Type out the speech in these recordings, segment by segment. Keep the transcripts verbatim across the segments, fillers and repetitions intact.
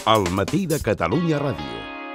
Al matí de Catalunya Ràdio.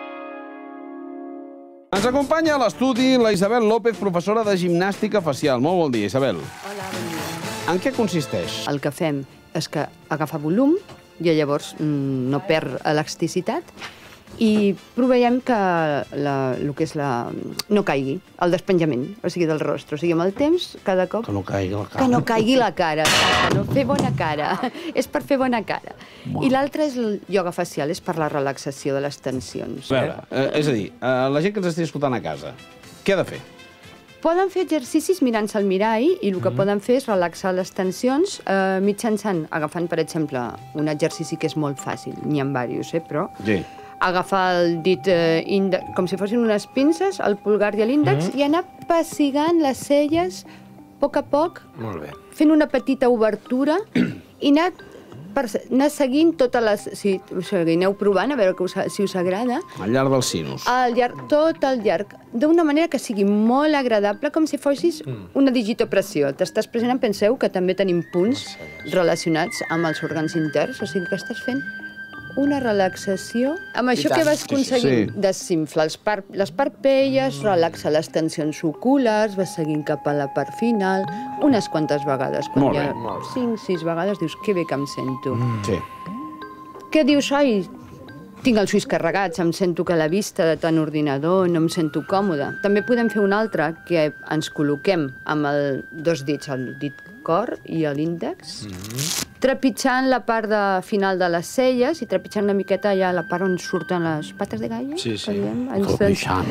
Ens acompanya a l'estudi la Isabel López, professora de gimnàstica facial. Molt bon dia, Isabel. Hola, bon dia. En què consisteix? El que fem és que agafa volum i llavors mm, no perd elasticitat i proveiem que la, el que és la, no caigui, el despenjament, o sigui, del rostre. O sigui, amb el temps, cada cop... Que no caigui la cara. Que no caigui la cara, no fer bona cara. És per fer bona cara. I l'altre és el ioga facial, és per la relaxació de les tensions. A veure, eh, és a dir, eh, la gent que ens estigui escoltant a casa, què ha de fer? Poden fer exercicis mirant-se al mirall i el que mm. poden fer és relaxar les tensions eh, mitjançant, agafant, per exemple, un exercici que és molt fàcil, n'hi ha diversos, eh, però... Sí. Agafar el dit eh, índex, com si fossin unes pinces, el pulgar i l'índex, mm. i anar pessigant les celles a poc a poc, Molt bé. fent una petita obertura i anar, per, anar seguint totes les... Si, o sigui, aneu provant a veure que us, si us agrada. Al llarg del sinus. Al llarg, tot el llarg, d'una manera que sigui molt agradable, com si fossis mm. una digitopressió. T'estàs pressionant, penseu que també tenim punts relacionats amb els òrgans interns, o sigui que estàs fent una relaxació. Amb això que vas aconseguint, sí. desinflar els par les parpelles, relaxar les tensions oculars, vas seguint cap a la part final, unes quantes vegades. Quan Molt hi bé, ha molt bé. cinc, sis vegades dius, que bé que em sento. Mm. Sí. Què dius? Ai, tinc els ulls carregats, em sento que a la vista de tant ordinador no em sento còmode. També podem fer un altre, que ens col·loquem amb el dos dits, el dit cor i l'índex, mm-hmm. trepitjant la part de, final de les celles i trepitjant una miqueta allà la part on surten les pates de galla. Sí, sí. Trepitjant.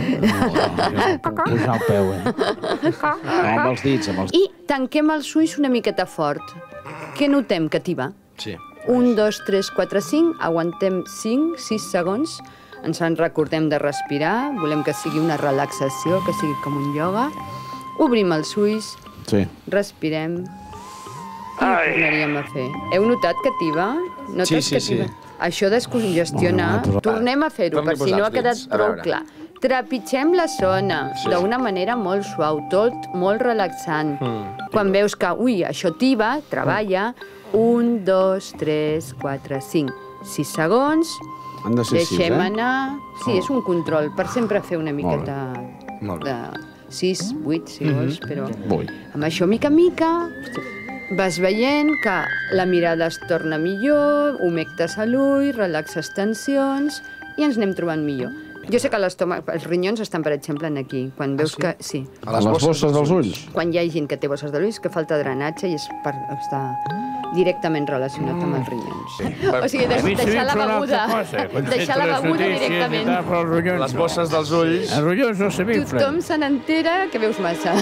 Pujar el peu, eh? No, amb els dits, amb els... I tanquem els ulls una miqueta fort. Què notem? Que t'hi va. Sí. Un, dos, tres, quatre, cinc, aguantem cinc, sis segons, ens en recordem de respirar, volem que sigui una relaxació, que sigui com un ioga, obrim els ulls, sí. respirem, i ho tornaríem a fer. Heu notat que t'hi va? Notes Sí, sí, que t'hi va? sí. Això descongestiona, Bueno, tornem a fer-ho, per si no ha quedat prou clar. Trepitgem la zona d'una manera molt suau, tot molt relaxant. Quan veus que, ui, això t'hi va, treballa, un, dos, tres, quatre, cinc, sis segons, Han de ser sis, deixem eh? anar... Sí, és un control, per sempre fer una miqueta de sis, vuit, si vols, però... Vull. Amb això, mica en mica, vas veient que la mirada es torna millor, humectes a l'ull, relaxes tensions i ens anem trobant millor. Jo sé que l'estómac, els rinyons estan, per exemple, aquí. Quan veus que... Sí. A les bosses dels ulls? Quan hi ha gent que té bosses de l'ull, que falta drenatge i és per estar directament relacionat amb els rinyons. O sigui, deix, deixar la beguda. Deixar la beguda directament. Les bosses dels ulls. Els ronyons no s'inflen. Tothom se n'entera que veus massa.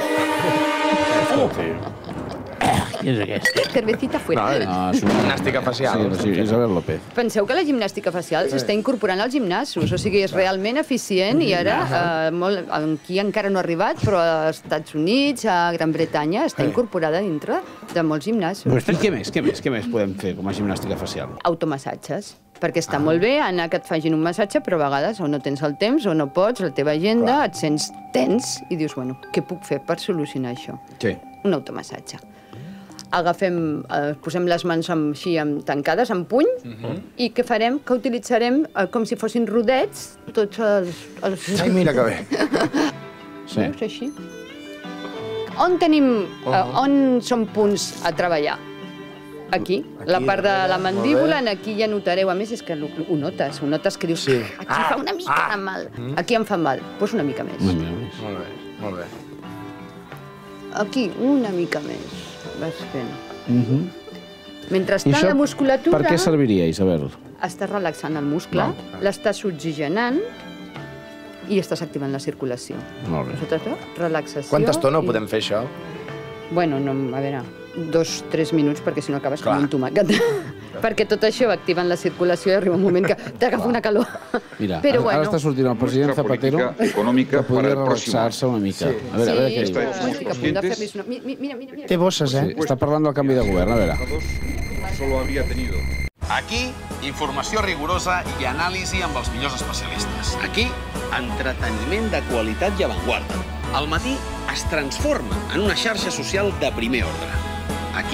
Qui és aquest? Cervecita fuera. Ah, és una... Gimnàstica facial. Sí, sí, Isabel López. Penseu que la gimnàstica facial s'està incorporant als gimnasos, o sigui, és realment eficient i ara, eh, molt, aquí encara no ha arribat, però als Estats Units, a Gran Bretanya, està incorporada dintre de molts gimnasos. I què més, què més, què més podem fer com a gimnàstica facial? Automassatges, perquè està molt bé anar que et facin un massatge, però a vegades o no tens el temps o no pots, la teva agenda, et sents tens i dius, bueno, què puc fer per solucionar això? Sí. Un automassatge. Agafem, eh, posem les mans amb, així amb, tancades, amb puny, uh-huh. i què farem? Que utilitzarem eh, com si fossin rodets, tots els... els... Ai, mira que bé. Sí. Veus, així? On tenim, eh, on són punts a treballar? Aquí, aquí la part de la mandíbula, aquí ja notareu, a més és que ho, ho notes, ho notes que dius, sí. aquí ah, fa una mica ah, de mal, mm. aquí em fa mal, doncs una mica més. Una mica més. Molt bé, molt bé. Aquí, una mica més. Vas fent. Uh-huh. Mentrestant, la musculatura... Per què serviria, Isabel? Estàs relaxant el muscle, no. l'estàs oxigenant i estàs activant la circulació. Molt bé. Nosaltres, relaxació... Quanta estona ho i... podem fer, això? Bueno, no, a veure, dos, tres minuts, perquè si no acabes Clar. com un tomàquet. Perquè tot això va activant la circulació i arriba un moment que t'agafa una calor. Mira, Però, ara bueno, està sortint el president Zapatero que podria relaxar-se una mica. Sí, a veure, a veure què sí, diu. sí, estic a punt de fer-li una... Mira, mira, mira. Té bosses, eh? Sí, està parlant del canvi de govern, a veure. Solo había tenido. Aquí, informació rigorosa i anàlisi amb els millors especialistes. Aquí, entreteniment de qualitat i avantguarda. Al matí es transforma en una xarxa social de primer ordre. Aquí,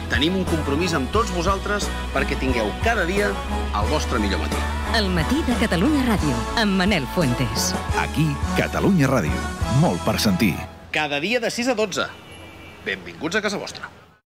Tenim un compromís amb tots vosaltres perquè tingueu cada dia el vostre millor matí. El matí de Catalunya Ràdio, amb Manel Fuentes. Aquí, Catalunya Ràdio. Molt per sentir. Cada dia de sis a dotze. Benvinguts a casa vostra.